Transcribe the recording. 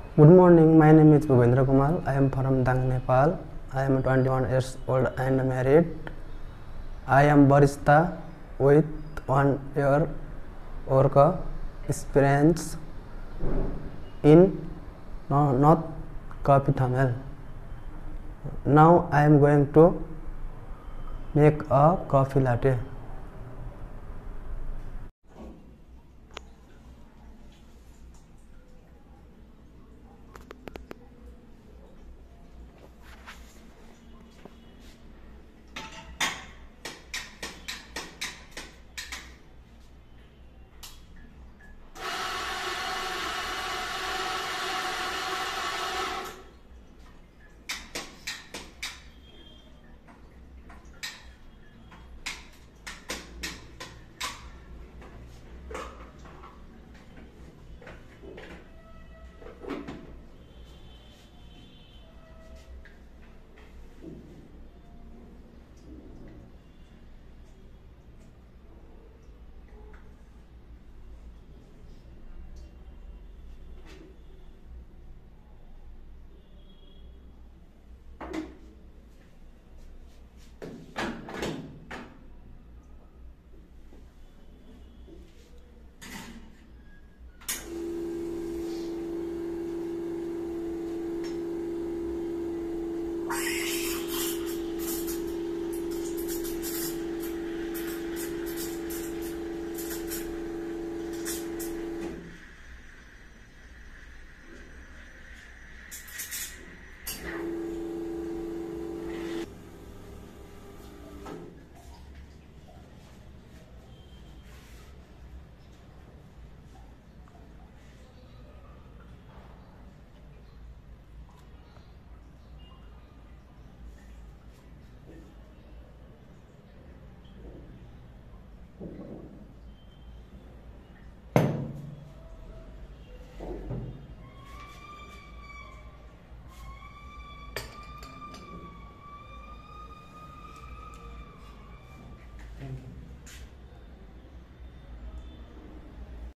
Good morning, my name is Bhupendra Kumar. I am from Dang, Nepal. I am 21 years old and married. I am barista with 1 year work experience in North Coffee Thamel. Now I am going to make a coffee latte.